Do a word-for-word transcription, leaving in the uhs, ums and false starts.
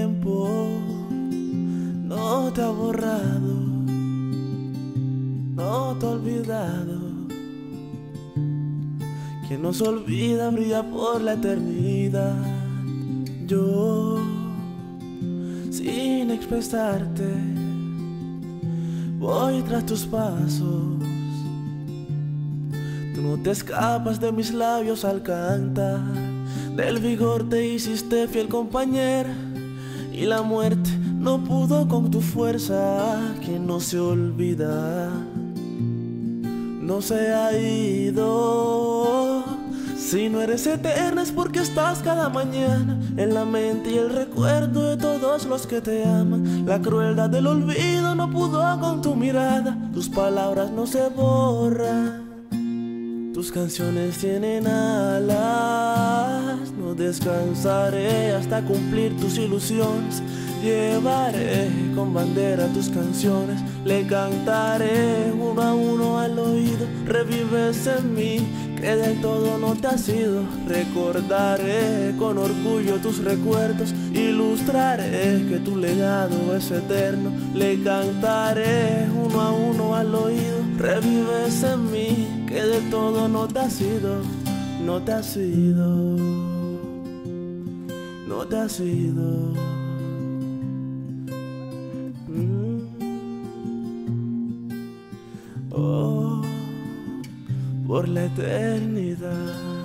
tiempo no te ha borrado, no te ha olvidado. Quien no se olvida brilla por la eternidad. Yo, sin expresarte, voy tras tus pasos. Tú no te escapas de mis labios al cantar. Del vigor te hiciste fiel compañera, y la muerte no pudo con tu fuerza. Quien no se olvida no se ha ido. Si no eres eterna es porque estás cada mañana en la mente y el recuerdo de todos los que te aman. La crueldad del olvido no pudo con tu mirada. Tus palabras no se borran, tus canciones tienen alas. No descansaré hasta cumplir tus ilusiones. Llevaré con bandera tus canciones. Le cantaré uno a uno al oído. Revives en mí que del todo no te has ido. Recordaré con orgullo tus recuerdos. Ilustraré que tu legado es eterno. Le cantaré uno a uno al oído. Revives en mí que del todo no te has ido. No te has ido. No te has ido. Mm. Oh, por la eternidad.